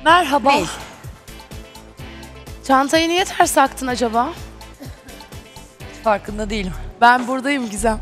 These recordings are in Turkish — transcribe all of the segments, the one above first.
Merhaba. Ne? Çantayı niye ters taktın acaba? Farkında değilim. Ben buradayım Gizem.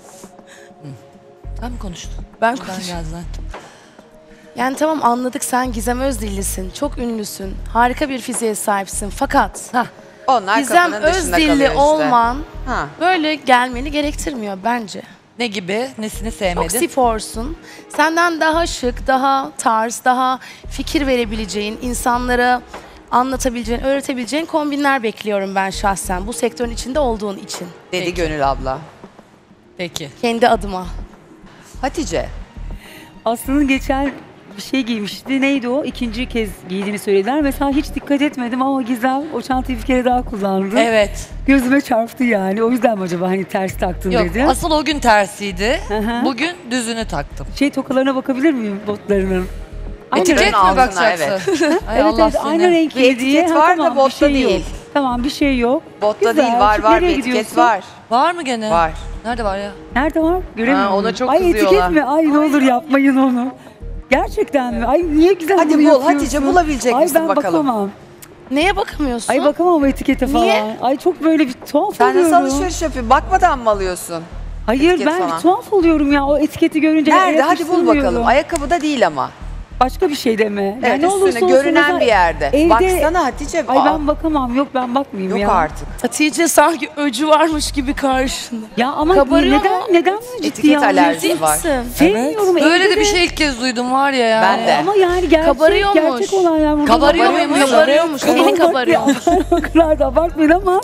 Sen mi konuştun? Ben Ben konuşuyorum. geldim. Yani tamam anladık, sen Gizem Özdillisin. Çok ünlüsün. Harika bir fiziğe sahipsin. Fakat Onlar Gizem kapının dışında kalıyor Özdilli işte. olman Ha. böyle gelmeni gerektirmiyor bence. Ne gibi? Nesini Çok sevmedin? sporsun. Senden daha şık, daha tarz, daha fikir verebileceğin, insanlara anlatabileceğin, öğretebileceğin kombinler bekliyorum ben şahsen. Bu sektörün içinde olduğun için. Dedi Peki. Gönül abla. Peki. Kendi adıma. Hatice. Aslı'nın geçen bir şey giymişti. Neydi o? İkinci kez giydiğini söylediler. Mesela hiç dikkat etmedim ama Gizem o çantayı bir kere daha kullandı. Evet. Gözüme çarptı yani. O yüzden mi acaba hani ters taktın Yok, dedi. asıl o gün tersiydi. hı. Bugün düzünü taktım. Tokalarına bakabilir miyim botlarının? Etiket mi altına, bakacaksın? Ay Evet Allah evet seni. aynı renkli Bir diye. etiket var da tamam, bir botta şey değil. Yok. Tamam bir şey yok. Botta Güzel. değil, var Şimdi var bir nereye etiket gidiyorsun? var. Var mı gene? Var. Nerede var ya? Nerede var? Göremiyorum. Ha, ona çok Ay kızıyorlar. etiket mi? Ay ne olur yapmayın onu. Gerçekten mi? Ay niye güzel Hadi bunu bul, yapıyorsun? Hatice, bulabilecek Ay misin ben bakalım? bakamam. Neye bakamıyorsun? Ay bakamam o etikete falan. Niye? Ay çok böyle bir tuhaf Sen oluyorum. nasıl alışveriş yapıyorsun? Bakmadan mı alıyorsun? Hayır etiket ben falan? bir tuhaf oluyorum ya o etiketi görünce. Nerede? Hadi bul bakalım. yakıştırmıyorum. Ayakkabıda değil ama. Başka bir şey deme. Evet, Yani ne olursa üstüne olsun görünen mesela bir yerde. evde- Baksana Hatice. Ay Aa, ben bakamam. Yok ben bakmayayım yok ya. artık. Hatice sanki öcü varmış gibi karşında. Ya ama Kabarıyor mu? neden bunu ciddiye Etiket alıyorsun? alerjisi Ciddi var. misin? Sevmiyorum. Böyle evde de bir şey ilk kez duydum var ya. Yani. Ben de. Ama yani gerçek, Kabarıyormuş. gerçek olaylar burada. Kabarıyor var. muymuş? Kabarıyormuş. Eli kabarıyormuş. O kadar da abartmayın ama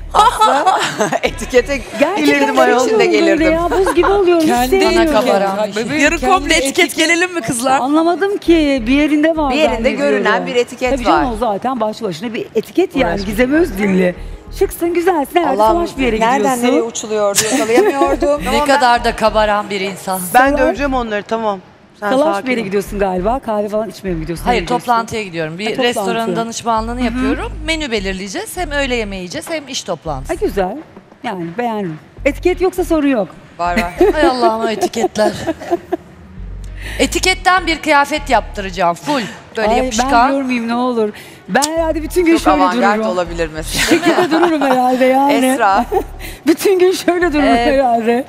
Etikete gerçekten gelirdim ayol. içinde seviyorum böyle gelirdim. ya. Buz gibi oluyorum. hiç Kendi sevmiyorum. bana kabaran bir şey. Yarı komple etiket gelelim mi kızlar? Anlamadım ki bir yerinde var. Bir yerinde zannediyorum. görünen bir etiket Tabii canım var. o zaten başlı başına bir etiket yani. Gizem Özdilli. Şıksın, güzelsin. Herhalde savaş bir yere gidiyorsun. nereden nereye uçuluyordu yakalayamıyordum. Ne kadar da kabaran bir insan. Ben döveceğim onları tamam. Sen Salaş sakin bir yere ol. gidiyorsun galiba. Kahve falan içmeye mi gidiyorsun? Hayır Nereye gidiyorsun? toplantıya gidiyorum. Bir toplantı. restoranın danışmanlığını yapıyorum. Menü belirleyeceğiz. Hem öğle yemeği yiyeceğiz hem iş toplantısı. Ha güzel. Yani beğendim. Etiket yoksa sorun yok. Var var. Hay Allah'ım o etiketler. Etiketten bir kıyafet yaptıracağım. Full. Böyle Ay, ben yapışkan. görmeyeyim ne olur. Ben herhalde bütün gün Çok şöyle avantgard dururum. olabilir mesela. Şekilde dururum herhalde yani. Esra. Bütün gün şöyle dururum herhalde.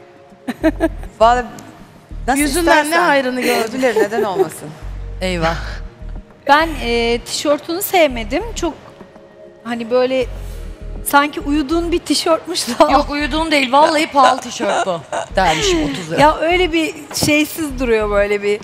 Vallahi nasıl Yüzünden istersen. ne hayrını gördün? Gördüler neden olmasın. Eyvah. Ben tişörtünü sevmedim. Çok hani böyle sanki uyuduğun bir tişörtmüş da. Yok uyuduğum değil. Vallahi pahalı tişört bu. Dermişim 30 lira. Ya öyle bir şeysiz duruyor böyle bir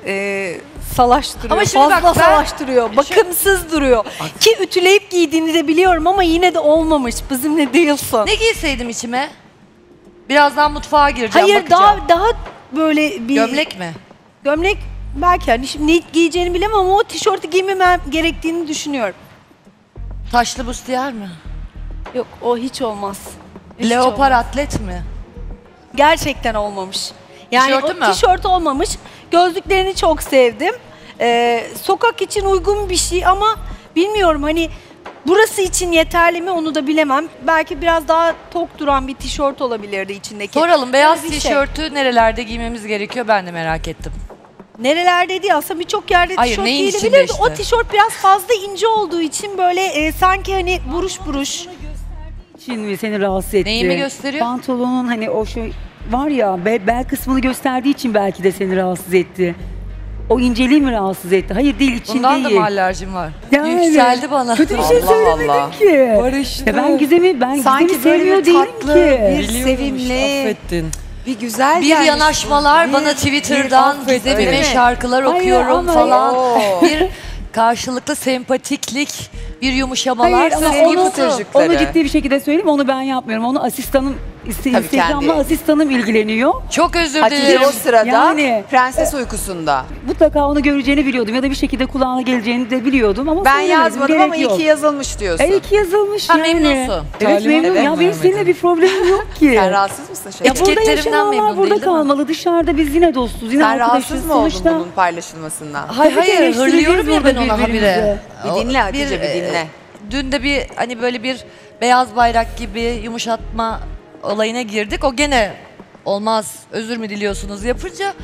salaş duruyor. Ama şimdi fazla bak ben- salaş duruyor. Bakımsız duruyor. Ki ütüleyip giydiğini de biliyorum ama yine de olmamış. Bizimle değilsin. Ne giyseydim içime? Birazdan mutfağa gireceğim, Hayır bakacağım. daha böyle bir Gömlek mi? gömlek belki hani şimdi ne giyeceğini bilemem ama o tişörtü giymemem gerektiğini düşünüyorum. Taşlı bustiyer mi? Yok o hiç olmaz. Hiç Leopar olmaz. atlet mi? Gerçekten olmamış. Yani Tişörtü o mü? tişört olmamış. Gözlüklerini çok sevdim. Sokak için uygun bir şey ama bilmiyorum hani burası için yeterli mi onu da bilemem. Belki biraz daha tok duran bir tişört olabilirdi içindeki. Soralım beyaz Öyle bir şey. tişörtü nerelerde giymemiz gerekiyor ben de merak ettim. Nerelerde değil aslında birçok yerde Hayır, tişört neyin içinde giyilebilirdi. işte? O tişört biraz fazla ince olduğu için böyle sanki hani buruş buruş. Çin mi seni rahatsız etti? Neyi mi gösteriyor? Pantolonun hani o şey var ya bel kısmını gösterdiği için belki de seni rahatsız etti. O inceliği mi rahatsız etti? Hayır değil için Bundan da değil. mı alerjim var? Yani, Yükseldi bana. Kötü bir şey Allah söylemedin Allah. ki. Barıştı. Ya ben Gizem'i Sanki böyle sevmiyor bir değilim tatlı, ki. bir sevimli, bir güzel Bir gelmiş. yanaşmalar bana Bir Twitter'dan affet, öyle Gizem'ime mi? şarkılar Hayır, okuyorum ama falan. Oo. Bir karşılıklı sempatiklik, bir yumuşamalar Hayır ama söz sevgi onu, pıtırcıkları. onu ciddi bir şekilde söyleyeyim onu ben yapmıyorum. Onu asistanım Instagram'da kendi. asistanım ilgileniyor. Çok özür Hatice dilerim. o sırada Yani- prenses uykusunda. Mutlaka onu göreceğini biliyordum ya da bir şekilde kulağına geleceğini de biliyordum ama Ben söylemedim, yazmadım gerek ama yok. iki yazılmış diyorsun. İki yazılmış Ha, yani. memnunsun. Evet memnunum Evet, ya benim seninle bir problemim yok ki. Sen rahatsız mısın şey? Ya burada Etiketlerimden memnun yaşananlar burada değil, değil mi? kalmalı. Dışarıda biz yine dostuz. Yine Sen arkadaşız. rahatsız mı oldun Sonuçta bunun paylaşılmasından? Hayır Tabii ki hayır hırlıyorum ya ben eleştireceğiz ona burada habire. Bir dinle Hatice, bir dinle. Dün de bir hani böyle bir beyaz bayrak gibi yumuşatma olayına girdik. O gene olmaz özür mü diliyorsunuz yapınca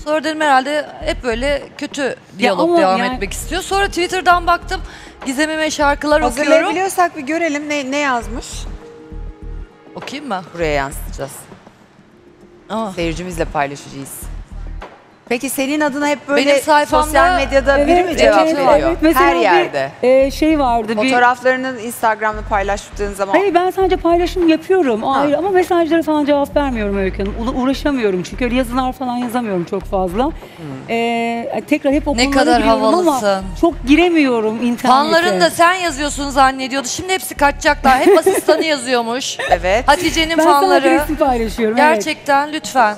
Sonra dedim herhalde hep böyle kötü diyalog ama devam yani- etmek istiyor. Sonra Twitter'dan baktım. Gizemime şarkılar okuyorum. Hazırlayabiliyorsak bir görelim ne yazmış. Okuyayım mı? Buraya yansıtacağız. Aa. Seyircimizle paylaşacağız. Peki senin adına hep böyle Benim sayfamda- sosyal medyada biri mi cevap veriyor? Mesela Her yerde. şey vardı. Fotoğraflarını Instagram'da paylaştığın zaman Hayır, ben sadece paylaşım yapıyorum. O Ha. ayrı. Ama mesajlara falan cevap vermiyorum Öykü Hanım. Uğraşamıyorum çünkü öyle yazılar falan yazamıyorum çok fazla. Tekrar hep okulları kadar biliyorum ama havalısın. çok giremiyorum internete. Fanların da sen yazıyorsun zannediyordu. Şimdi hepsi kaçacaklar. Hep asistanı yazıyormuş. evet. Hatice'nin ben sadece fanları. resim paylaşıyorum. evet. Gerçekten lütfen.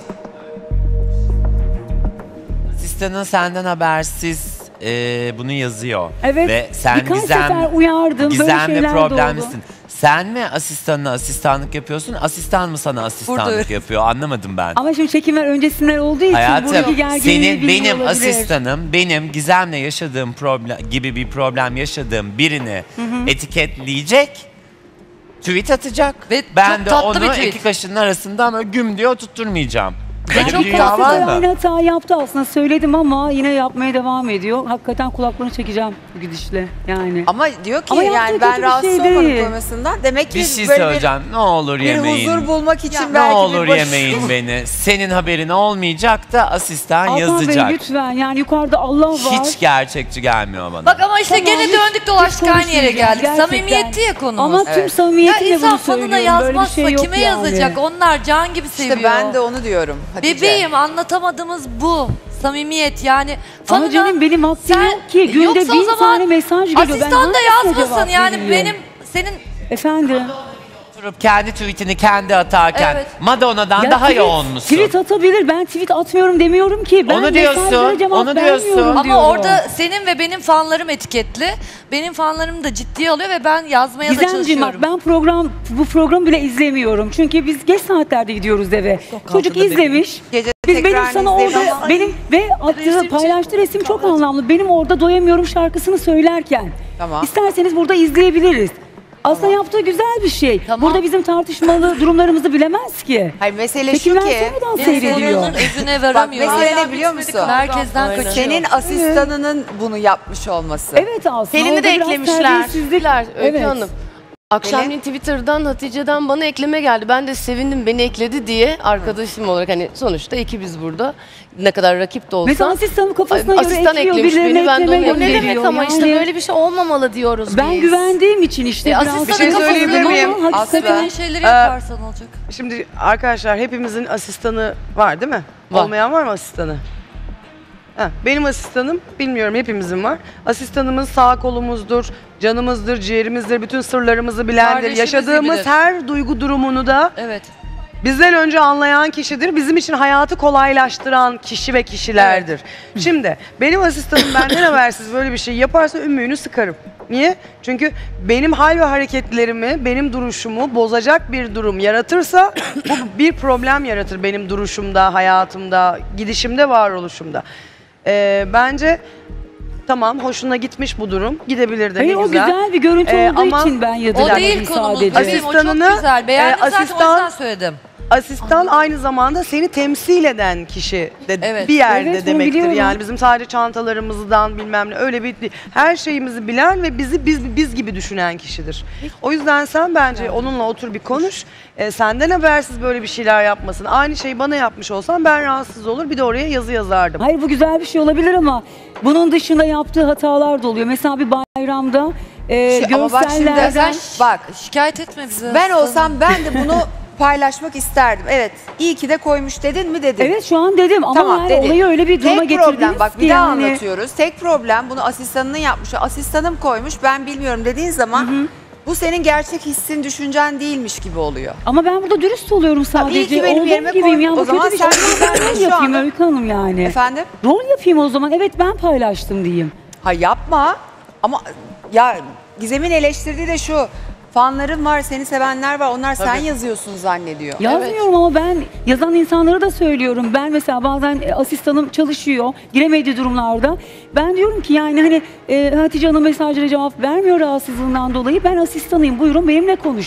Asistanın senden habersiz bunu yazıyor. Evet, Ve sen birkaç sefer uyardım, böyle gizemli şeyler de problemlisin. oldu. Sen mi asistanına asistanlık yapıyorsun, asistan mı sana asistanlık Burada. yapıyor? Anlamadım ben. Ama şimdi çekimler öncesinden olduğu için buradaki Hayatım, gerginliği senin bilmiyor benim olabilir. asistanım, benim Gizem'le yaşadığım problem gibi bir problem yaşadığım birini etiketleyecek, tweet atacak. Ve ben çok de tatlı onu bir tweet. iki kaşının arasında ama güm diye oturtturmayacağım. Ve Böyle çok bir dünya tatlı var Size mı? aynı hata yaptı aslında, söyledim ama yine yapmaya devam ediyor. Hakikaten kulaklarını çekeceğim bu gidişle yani. Ama diyor ki Ama yaptığı yani kötü ben bir rahatsız şey olmadım değil. koymasından. Demek ki Bir şey böyle söyleyeceğim. Ne olur bir yemeyin. huzur bulmak için Ne belki olur bir baş... yemeyin beni. Senin haberin olmayacak da asistan Altan yazacak. Bey lütfen, yani yukarıda Allah var. Hiç gerçekçi gelmiyor bana. Bak ama işte Tamam, gene hiç- döndük dolaştık hiç aynı yere geldik. konuşmayacağım, Samimiyetti ya konumuz. Ama tüm Evet. Ya samimiyetimle insan bunu fanına söylüyorum. Böyle bir yazmazsa şey yok kime yani. yazacak? Onlar can gibi seviyor. İşte ben de onu diyorum Hatice. Bebeğim, anlatamadığımız bu. Samimiyet yani. Ama Fanına- canım benim vaktim Sen- yok ki. Günde Yoksa o 1000 zaman tane mesaj geliyor. Ben Asistan da hangisine yazmasın cevap yani vereyim? senin Efendim? Oturup kendi tweetini kendi atarken Evet. Madonna'dan Ya daha tweet- yoğun musun? Tweet atabilir. Ben tweet atmıyorum demiyorum ki. Ben Onu diyorsun, mesajlara cevap onu diyorsun. vermiyorum ama diyorum. orada senin ve benim fanlarım etiketli. Benim fanlarım da ciddiye alıyor ve ben yazmaya da Gizemciğim bak, çalışıyorum. ben bu programı bile izlemiyorum. Çünkü biz geç saatlerde gidiyoruz eve. Çocuk izlemiş. Gece Benim tekrarını sana izleyelim orada ama- benim ve attığı paylaştığı resim çok anlamlı. Benim orada doyamıyorum şarkısını söylerken. Tamam. İsterseniz burada izleyebiliriz. Aslında yaptığı güzel bir şey. Tamam. Burada bizim tartışmalı durumlarımızı bilemez ki. Hayır mesele Çekimler şu ki sonradan Benim seyrediyor. sorunun özüne bak varamıyor. mesele ne biliyor musun? Merkezden kaçıyor. Senin asistanının bunu yapmış olması. Evet aslında. Pelin'i orada de biraz eklemişler. terbiyesizlik. Öykü Evet. Hanım. Akşamleyin Twitter'dan Hatice'den bana ekleme geldi. Ben de sevindim beni ekledi diye arkadaşım olarak, hani sonuçta ekibiz burada. Ne kadar rakip de olsa. Mesela asistanın kafasına göre Asistan ekliyor, eklemiş birilerine beni, ben de ekleme onu O ne gönderiyor. demek ama işte Yani böyle bir şey olmamalı diyoruz ben biz. güvendiğim için işte biraz asistanın Bir şey kafasında söyleyebilir ama miyim? hakikaten Aslı. Böyle şeyleri yaparsan olacak. Şimdi arkadaşlar hepimizin asistanı var değil mi? Var. Olmayan var mı asistanı? Benim asistanım, bilmiyorum hepimizin var. Asistanımız sağ kolumuzdur, canımızdır, ciğerimizdir, bütün sırlarımızı bilendir. Kardeşimizi Yaşadığımız bilir. her duygu durumunu da Evet. bizden önce anlayan kişidir. Bizim için hayatı kolaylaştıran kişi ve kişilerdir. Şimdi benim asistanım benden habersiz böyle bir şey yaparsa ümüğünü sıkarım. Niye? Çünkü benim hal ve hareketlerimi, benim duruşumu bozacak bir durum yaratırsa bu bir problem yaratır benim duruşumda, hayatımda, gidişimde, varoluşumda. Bence tamam, hoşuna gitmiş bu durum. Gidebilir de Hayır, ne o güzel. güzel bir görüntü olduğu ama için ben O yadırgamadım değil konumuz. sadece. Bebeğim, o çok Asistanını, güzel. Beğendim zaten o asistan- yüzden söyledim. Asistan aynı zamanda seni temsil eden kişi de Evet. bir yerde Evet, bunu demektir. biliyorum. Yani bizim sadece çantalarımızdan bilmem ne öyle bir her şeyimizi bilen ve bizi biz gibi düşünen kişidir. O yüzden sen bence onunla otur bir konuş. Senden habersiz böyle bir şeyler yapmasın. Aynı şeyi bana yapmış olsan ben rahatsız olur, bir de oraya yazı yazardım. Hayır, bu güzel bir şey olabilir ama bunun dışında yaptığı hatalar da oluyor. Mesela bir bayramda Ama bak şimdi görsellerden... bak Şikayet etme bize. ben olsam ben de bunu paylaşmak isterdim. Evet iyi ki de koymuş dedin mi dedim. Evet, şu an dedim ama Tamam, yani dedi. olayı öyle bir duruma Tek getirdiniz problem bak ki bir daha yani. anlatıyoruz. Tek problem bunu asistanının yapmış. Asistanım koymuş ben bilmiyorum dediğin zaman bu senin gerçek hissin, düşüncen değilmiş gibi oluyor. Ama ben burada dürüst oluyorum sadece. iyi ki benim Olduğum yerime gibiyim. koy. Yani O bu zaman kötü bir şey. sen Ben rol şu yapayım anda- Öykü Hanım yani. Efendim? Rol yapayım o zaman. Evet, ben paylaştım diyeyim. Ha yapma ama ya Gizem'in eleştirdiği de şu. Fanların var, seni sevenler var. Onlar sen yazıyorsun zannediyor. Yazmıyorum ama ben yazan insanlara da söylüyorum. Ben mesela bazen asistanım çalışıyor, giremediği durumlarda. Ben diyorum ki yani hani Hatice Hanım mesajlara cevap vermiyor rahatsızlığından dolayı. Ben asistanıyım, buyurun benimle konuşun.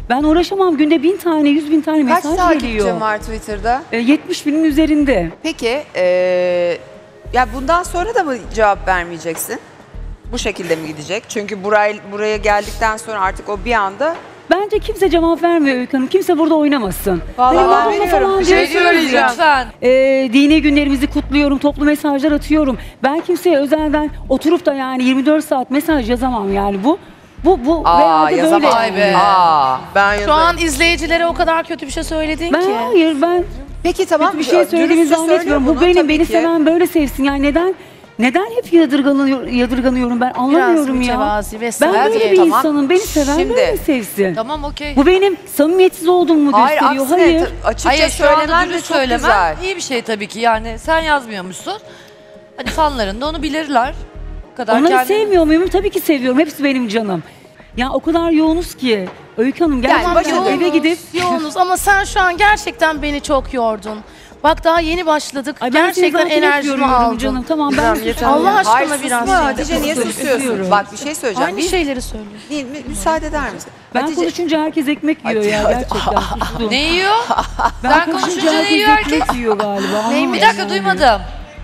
Ben uğraşamam. Günde 1000 tane, 100.000 tane Kaç mesaj takipçin geliyor. var Twitter'da? 70.000'in üzerinde. Peki ya bundan sonra da mı cevap vermeyeceksin? Bu şekilde mi gidecek? Çünkü buraya geldikten sonra artık o bir anda Bence kimse cevap vermiyor Öykü Hanım. Kimse burada oynamasın. Vallahi Hani ben baba veriyorum. falan Bir şey diyorsunuz söyleyeceğim. ya. Lütfen. Dini günlerimizi kutluyorum, toplu mesajlar atıyorum. Ben kimseye özelden oturup da yani 24 saat mesaj yazamam yani bu veya da böyle. yazamam. Vay be. Ben Şu an izleyicilere o kadar kötü bir şey söyledin Ben ki. hayır ben Peki tamam kötü bir şey söylediğimi dürüstçe zannetmiyorum. söyle Bu benim, tabii beni ki. seven böyle sevsin. Yani neden hep yadırganıyorum ben anlamıyorum ya. mütevazi ve Ben böyle saygı. bir Tamam. insanım. Beni seven Şimdi- böyle sevsin. Tamam okey. Bu benim samimiyetsiz olduğumu mu Hayır gösteriyor? aksine Hayır. açıkça Hayır şu anda söylemen de dürüst çok söylemem güzel. iyi bir şey tabii ki. Yani sen yazmıyormuşsun. Hani fanların da onu bilirler. Bu kadar Onları kendini- sevmiyor muyum? Tabii ki seviyorum. Hepsi benim canım. Ya o kadar yoğunuz ki. Öykü Hanım gerçekten başında eve gidip Yoğunuz ama sen şu an gerçekten beni çok yordun. Bak daha yeni başladık. Ay ben seni gerçekten zaten hep enerjimi yoruyorum aldın. canım. Tamam ben Tamam, yeter. Allah aşkına Hayır biraz susma şey Hatice niye yapalım. susuyorsun? Susuyorum. Bak bir şey söyleyeceğim. Aynı şeyleri söylüyor. Müsaade eder misin? ben Hatice, konuşunca herkes ekmek yiyor ya Hadi. gerçekten. Sustum. Ne yiyor? Ben Sen konuşunca konuşunca ne herkes yiyor herkes? ekmek yiyor galiba. Bir Anlamadım dakika yani. duymadım.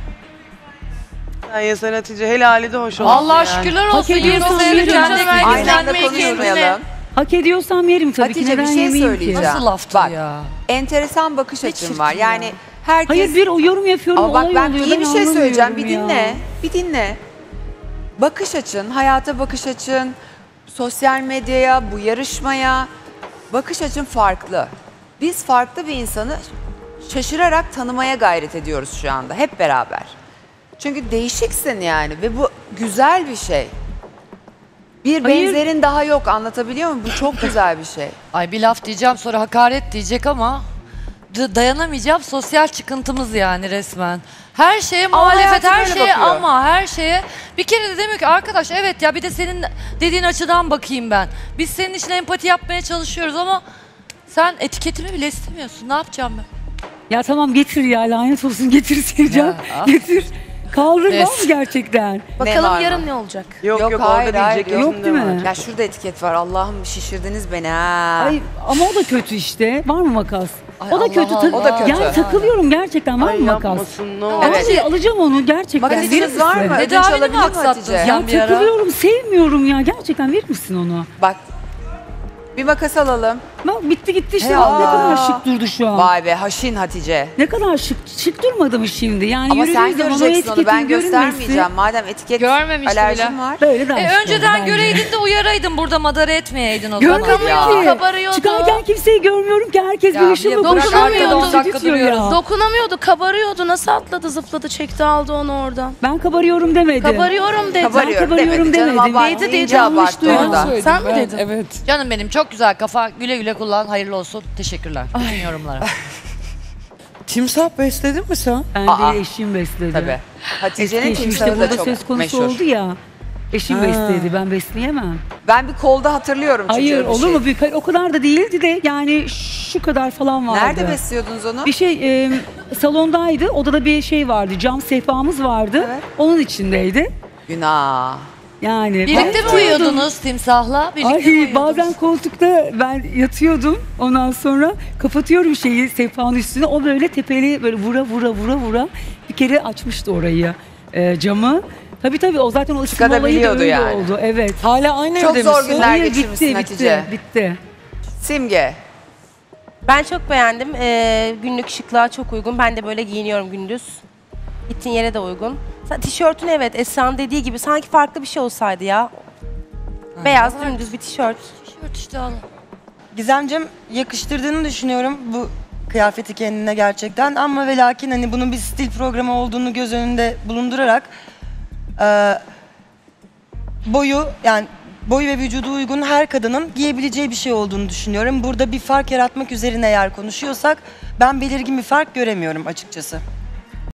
Sen yesen Hatice helali de hoş olsun Allah yani. şükürler Hak olsun. ediyorsan 20 senedir yerim. kendi Aynı ekmeğini aynı anda izlenmeyi konuşmayalım. Hak ediyorsam yerim tabii ki. Hatice bir Neden şey yemeyeyim ki? söyleyeceğim. Nasıl laftı Bak, ya? enteresan bakış açın var. çirkin ya. Yani herkes... Hayır bir o yorum yapıyorum Ama bak olay ben oluyor. iyi bir şey söyleyeceğim. Bir anlamıyorum dinle. ya. Bir dinle. Bakış açın, hayata bakış açın, sosyal medyaya, bu yarışmaya bakış açın farklı. Biz farklı bir insanı şaşırarak tanımaya gayret ediyoruz şu anda hep beraber. Çünkü değişiksin yani ve bu güzel bir şey. Bir Hayır. benzerin daha yok, anlatabiliyor muyum? Bu çok güzel bir şey. Ay bir laf diyeceğim sonra hakaret diyecek ama dayanamayacağım sosyal çıkıntımız yani resmen. Her şeye muhalefet, hayatı her böyle şeye bakıyor. ama her şeye. Bir kere de demiyor ki arkadaş evet ya bir de senin dediğin açıdan bakayım ben. Biz senin için empati yapmaya çalışıyoruz ama sen etiketimi bile istemiyorsun. Ne yapacağım ben? Ya tamam getir ya lanet olsun getir Sevcan. Ya, ah. Getir. Kaldırmam Yes. gerçekten. Bakalım var mı? yarın ne olacak? Yok Yok, yok, hayır, orada hayır, diyecek yok üstünde değil mi? var. Ya şurada etiket var. Allah'ım şişirdiniz beni ha. Ay ama o da kötü işte. Var mı makas? Ay o da Allah kötü. Allah. O da kötü. Yani takılıyorum gerçekten. Var Ay mı makas? yapmasın ne olur. Evet. Hatice alacağım onu gerçekten. Verir Makasınız var misin? mı? Ödünç Tedavini mi alabilir mi aksattın Hatice? sen? Ya bir ara. takılıyorum sevmiyorum ya. Gerçekten verir misin onu? Bak bir makas alalım. Bak bitti gitti işte. Hey Ne Allah. kadar şık durdu şu an. Vay be haşin Hatice. Ne kadar şık durmadı mı şimdi? Yani Ama sen yürüdüğü zaman o göreceksin onu, ben etiketin göstermeyeceğim. görünmesi Madem etiket Görmemiş alerjim bile. var. Böyle daha şık oldu Önceden bence. göreydin de uyaraydın burada madara etmeyeydin o zaman. Görmedim ya. ki. Kabarıyordu. Çıkarken kimseyi görmüyorum ki. Herkes Ya bir bir ışıl de bakıyor. bırak arkada Şarkı 10 dakika tutuyor ya. duruyoruz. Dokunamıyordu, kabarıyordu. Nasıl atladı, zıpladı, çekti, aldı onu oradan. Ben kabarıyorum demedim. Kabarıyorum dedi. Kabarıyorum kabarıyorum demedi canım. demedim. Abartı Neydi deyince dedi, abarttı yanlış orada. duydum. Sen mi dedin? Evet. Canım benim çok güzel kafa. Güle güle kullan. Hayırlı olsun. Teşekkürler. Bütün yorumlara. Timsah besledin mi sen? Ben Aa. de eşim besledi. Tabii. Eski Hatice'nin eşim timsahı işte da burada çok söz konusu meşhur. oldu ya. Eşim Ha. besledi. Ben besleyemem. Ben bir kolda hatırlıyorum çünkü Hayır öyle bir olur şey. mu? O kadar da değildi de yani şu kadar falan vardı. Nerede besliyordunuz onu? Bir şey salondaydı. Odada bir şey vardı. Cam sehpamız vardı. Evet. Onun içindeydi. Günah. Yani Birlikte mi ben- uyuyordunuz timsahla? Birlikte mi Ay uyuyordunuz? bazen koltukta ben yatıyordum. Ondan sonra kapatıyorum şeyi sehpanın üstüne. O böyle tepeli böyle vura bir kere açmıştı orayı camı. Tabii o zaten o ısınma olayı da Çıkarabiliyordu öyle yani. oldu. Evet. Hala aynı Çok evde zor misin? günler Hayır geçirmişsin Hatice. bitti. Simge. Ben çok beğendim. Günlük şıklığa çok uygun. Ben de böyle giyiniyorum gündüz. Gittiğin yere de uygun. Tişörtün evet Esra'nın dediği gibi sanki farklı bir şey olsaydı ya. Beyaz dümdüz bir tişört. Tişört işte al. Gizemcim yakıştırdığını düşünüyorum bu kıyafeti kendine gerçekten ama ve lakin hani bunun bir stil programı olduğunu göz önünde bulundurarak boyu ve vücudu uygun her kadının giyebileceği bir şey olduğunu düşünüyorum. Burada bir fark yaratmak üzerine eğer konuşuyorsak ben belirgin bir fark göremiyorum açıkçası.